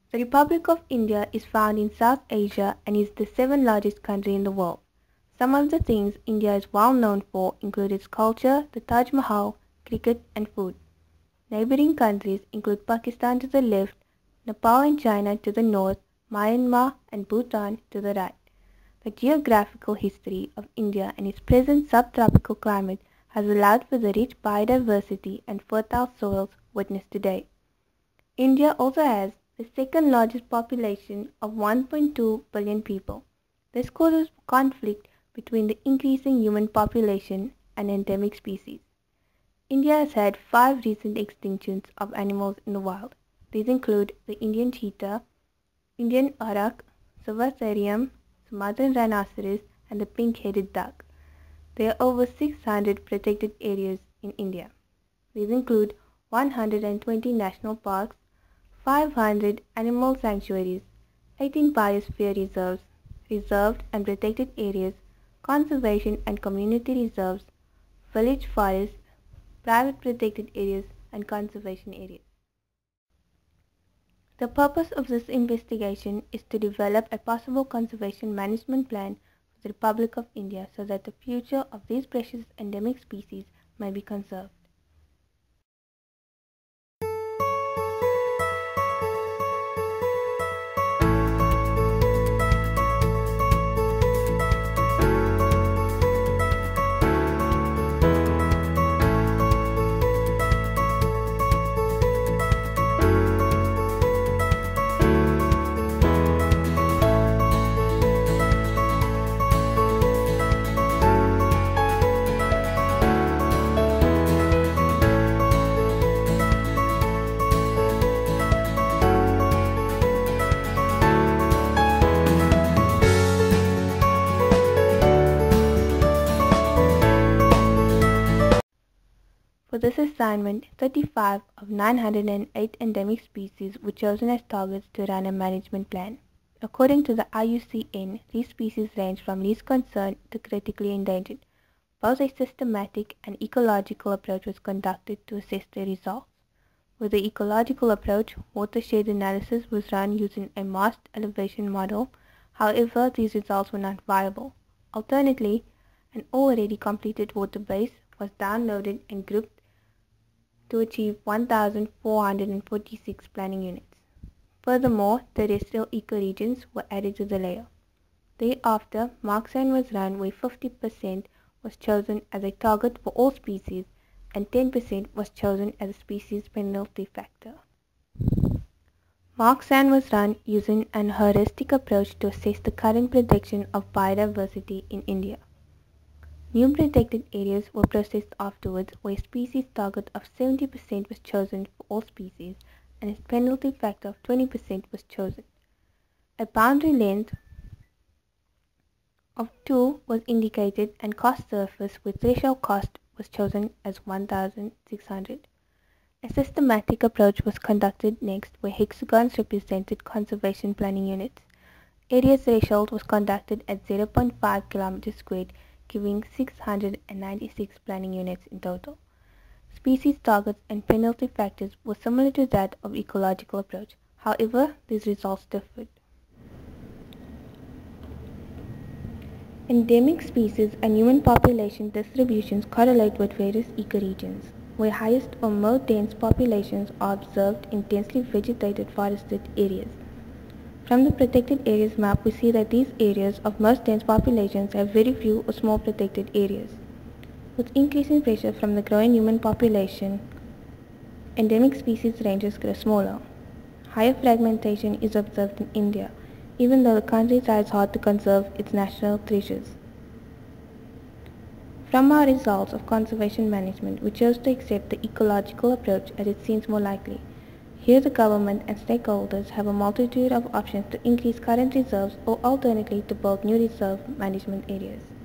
The Republic of India is found in South Asia and is the seventh largest country in the world. Some of the things India is well known for include its culture, the Taj Mahal, cricket and food. Neighboring countries include Pakistan to the left, Nepal and China to the north, Myanmar and Bhutan to the right. The geographical history of India and its present subtropical climate has allowed for the rich biodiversity and fertile soils witnessed today. India also has the second largest population of 1.2 billion people. This causes conflict between the increasing human population and endemic species. India has had 5 recent extinctions of animals in the wild. These include the Indian cheetah, Indian auroch, Cervacerium, Sumatran rhinoceros, and the pink-headed duck. There are over 600 protected areas in India. These include 120 national parks, 500 animal sanctuaries, 18 biosphere reserves, reserved and protected areas, conservation and community reserves, village forests, private protected areas, and conservation areas. The purpose of this investigation is to develop a possible conservation management plan for the Republic of India so that the future of these precious endemic species may be conserved. For this assignment, 35 of 908 endemic species were chosen as targets to run a management plan. According to the IUCN, these species range from least concern to critically endangered. Both a systematic and ecological approach was conducted to assess the results. With the ecological approach, watershed analysis was run using a masked elevation model. However, these results were not viable. Alternately, an already completed waterbase was downloaded and grouped to achieve 1,446 planning units. Furthermore, terrestrial ecoregions were added to the layer. Thereafter, marksand was run where 50% was chosen as a target for all species and 10% was chosen as a species penalty factor. Marksand was run using an heuristic approach to assess the current prediction of biodiversity in India. New protected areas were processed afterwards where a species target of 70% was chosen for all species and a penalty factor of 20% was chosen. A boundary length of 2 was indicated and cost surface with threshold cost was chosen as 1,600. A systematic approach was conducted next where hexagons represented conservation planning units. Area threshold was conducted at 0.5 km squared, giving 696 planning units in total. Species targets and penalty factors were similar to that of ecological approach. However, these results differed. Endemic species and human population distributions correlate with various ecoregions, where highest or most dense populations are observed in densely vegetated forested areas. From the protected areas map, we see that these areas of most dense populations have very few or small protected areas. With increasing pressure from the growing human population, endemic species ranges grow smaller. Higher fragmentation is observed in India, even though the country tries hard to conserve its natural treasures. From our results of conservation management, we chose to accept the ecological approach as it seems more likely. Here the government and stakeholders have a multitude of options to increase current reserves or alternately to build new reserve management areas.